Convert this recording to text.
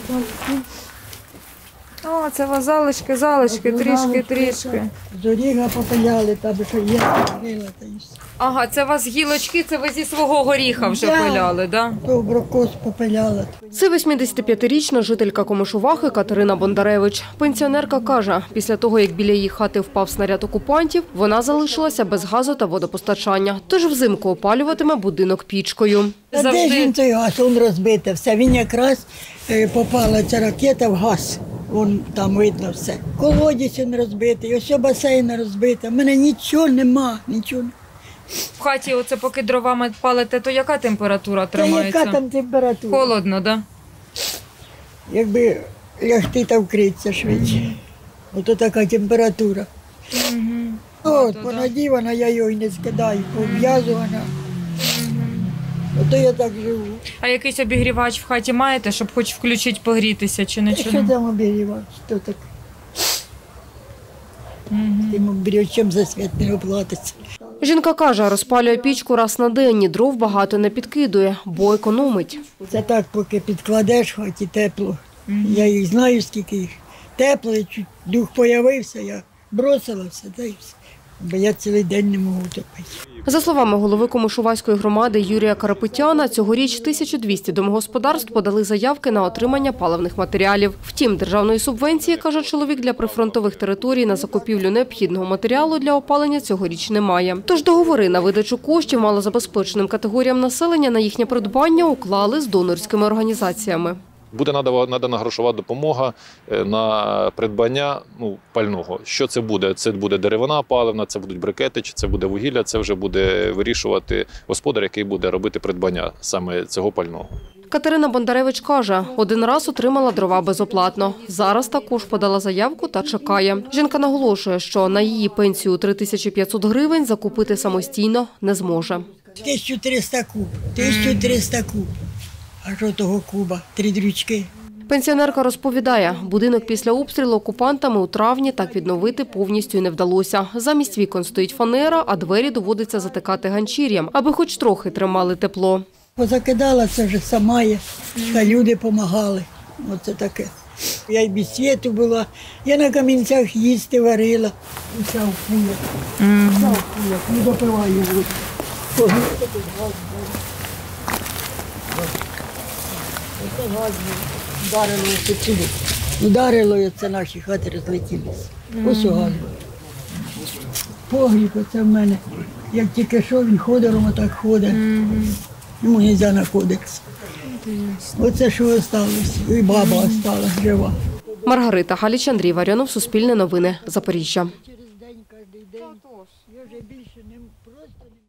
О, це у вас залишки, трішки. З оріга попиляли, там що є, грила та і все. Ага, це у вас гілочки, це ви зі свого горіха вже пиляли, так? Да? Доброкос попиляла. Це 85-річна жителька Комишувахи Катерина Бондаревич. Пенсіонерка каже, після того, як біля її хати впав снаряд окупантів, вона залишилася без газу та водопостачання. Тож взимку опалюватиме будинок пічкою. А де ж він той газ? Він розбитий все. Він якраз попала ця ракета в газ. Вон там видно все. Колодязь він розбитий, ось басейн розбитий. У мене нічого нема, нічого. В хаті, оце поки дровами палите, то яка температура тримається? Яка там температура? Холодно, так? Да? Якби лягти та вкритися швидше. Ото така температура. От, понадівана, я його й не скидаю, пов'язувана. Ото я так живу. А якийсь обігрівач в хаті маєте, щоб хоч включити погрітися чи нічого? Що там обігрівач? Що таке? Тим обігрівачем за світ не оплатиться. Жінка каже, розпалює пічку раз на день, і дров багато не підкидує, бо економить. Це так, поки підкладеш, в хаті тепло. Я їх знаю, скільки їх. Тепло, і чуть дух появився, я бросила все, та й все. Бо я цілий день не можу топити. За словами голови Комишувахської громади Юрія Карапетяна, цьогоріч 1200 домогосподарств подали заявки на отримання паливних матеріалів. Втім, державної субвенції, каже чоловік, для прифронтових територій на закупівлю необхідного матеріалу для опалення цьогоріч немає. Тож договори на видачу коштів малозабезпеченим категоріям населення на їхнє придбання уклали з донорськими організаціями. Буде надана грошова допомога на придбання пального. Що це буде? Це буде деревина паливна, це будуть брикети, чи це буде вугілля, це вже буде вирішувати господар, який буде робити придбання саме цього пального. Катерина Бондаревич каже, один раз отримала дрова безоплатно. Зараз також подала заявку та чекає. Жінка наголошує, що на її пенсію 3500 гривень закупити самостійно не зможе. 1300 куб, 1300 куб. А що того куба? 3 дрючки. Пенсіонерка розповідає, будинок після обстрілу окупантами у травні так відновити повністю й не вдалося. Замість вікон стоїть фанера, а двері доводиться затикати ганчір'ям, аби хоч трохи тримали тепло. Позакидала це вже сама я, та люди допомагали. Оце таке. Я й без світу була, я на камінцях їсти варила. Уся в кулях, не допиваю воду. Ударило оце сюди. Ударило, і це наші хати розлетілися. Ось у газу. Погріб оце в мене. Як тільки що, він ходором отак ходить. Йому не можна знаходитися. Оце що залишилося. І баба залишилася жива. Маргарита Галіч, Андрій Варіонов, Суспільне новини, Запоріжжя.